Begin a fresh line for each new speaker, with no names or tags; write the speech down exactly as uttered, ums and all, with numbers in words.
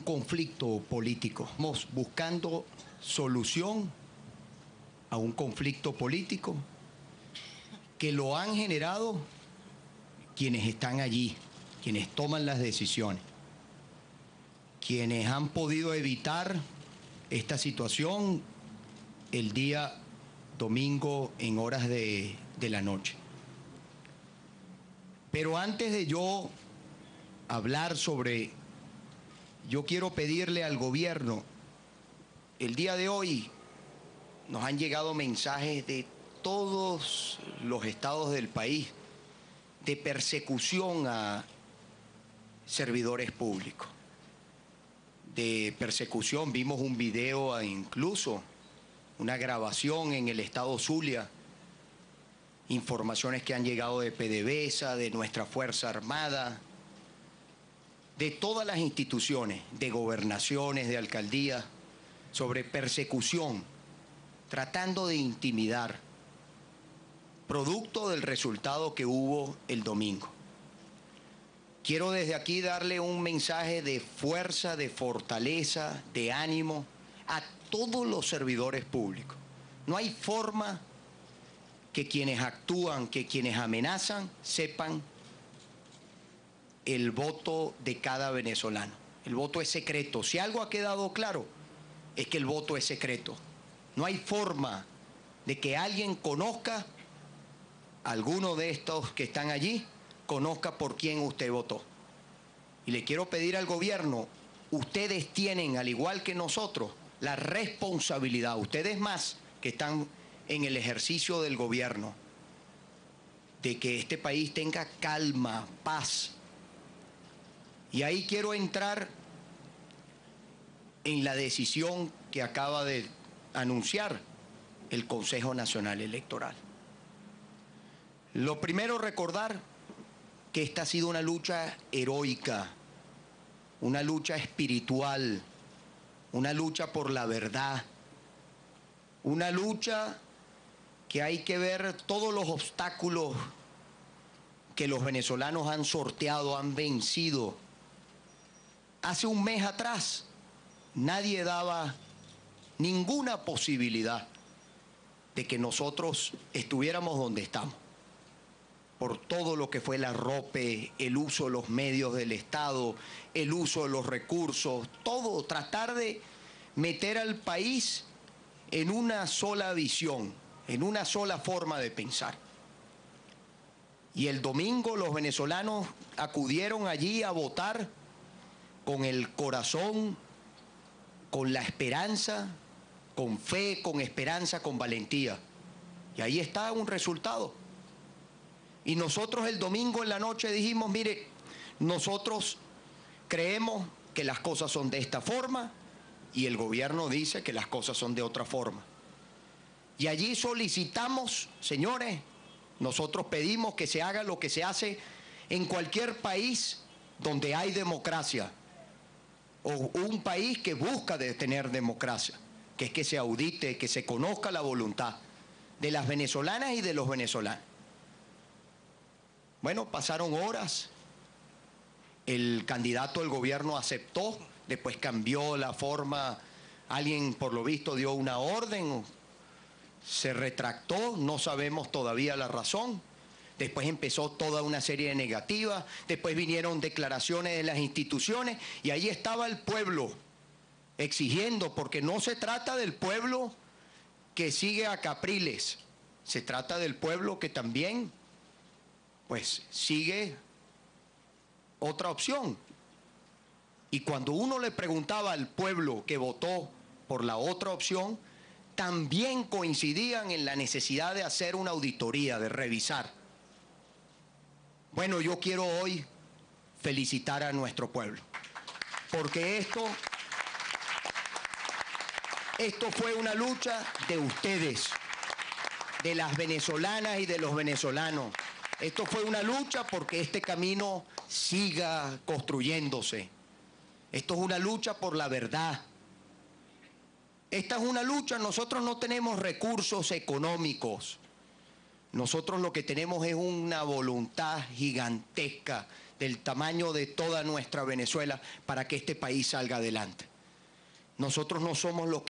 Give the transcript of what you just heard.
conflicto político. Estamos buscando solución a un conflicto político que lo han generado quienes están allí, quienes toman las decisiones, quienes han podido evitar esta situación el día domingo en horas de, de la noche. Pero antes de yo hablar sobre, yo quiero pedirle al gobierno, el día de hoy nos han llegado mensajes de todos los estados del país de persecución a servidores públicos, de persecución. Vimos un video, incluso una grabación en el estado Zulia, informaciones que han llegado de PDVSA, de nuestra Fuerza Armada, de todas las instituciones, de gobernaciones, de alcaldías, sobre persecución, tratando de intimidar, producto del resultado que hubo el domingo. Quiero desde aquí darle un mensaje de fuerza, de fortaleza, de ánimo a todos los servidores públicos. No hay forma que quienes actúan, que quienes amenazan, sepan el voto de cada venezolano. El voto es secreto. Si algo ha quedado claro, es que el voto es secreto. No hay forma de que alguien conozca, alguno de estos que están allí, conozca por quién usted votó. Y le quiero pedir al gobierno, ustedes tienen, al igual que nosotros, la responsabilidad, ustedes más que están en el ejercicio del gobierno, de que este país tenga calma, paz. Y ahí quiero entrar en la decisión que acaba de anunciar el Consejo Nacional Electoral. Lo primero, recordar que esta ha sido una lucha heroica, una lucha espiritual, una lucha por la verdad, una lucha que hay que ver todos los obstáculos que los venezolanos han sorteado, han vencido. Hace un mes atrás nadie daba ninguna posibilidad de que nosotros estuviéramos donde estamos, por todo lo que fue el arrope, el uso de los medios del Estado, el uso de los recursos, todo, tratar de meter al país en una sola visión, en una sola forma de pensar. Y el domingo los venezolanos acudieron allí a votar con el corazón, con la esperanza, con fe, con esperanza, con valentía. Y ahí está un resultado. Y nosotros el domingo en la noche dijimos, mire, nosotros creemos que las cosas son de esta forma y el gobierno dice que las cosas son de otra forma. Y allí solicitamos, señores, nosotros pedimos que se haga lo que se hace en cualquier país donde hay democracia, o un país que busca de tener democracia, que es que se audite, que se conozca la voluntad de las venezolanas y de los venezolanos. Bueno, pasaron horas, el candidato del gobierno aceptó, después cambió la forma, alguien por lo visto dio una orden, se retractó, no sabemos todavía la razón. Después empezó toda una serie de negativas, después vinieron declaraciones de las instituciones y ahí estaba el pueblo exigiendo, porque no se trata del pueblo que sigue a Capriles, se trata del pueblo que también pues sigue otra opción. Y cuando uno le preguntaba al pueblo que votó por la otra opción, también coincidían en la necesidad de hacer una auditoría, de revisar. Bueno, yo quiero hoy felicitar a nuestro pueblo, porque esto, esto fue una lucha de ustedes, de las venezolanas y de los venezolanos. Esto fue una lucha porque este camino siga construyéndose. Esto es una lucha por la verdad. Esta es una lucha, nosotros no tenemos recursos económicos. Nosotros lo que tenemos es una voluntad gigantesca del tamaño de toda nuestra Venezuela para que este país salga adelante. Nosotros no somos los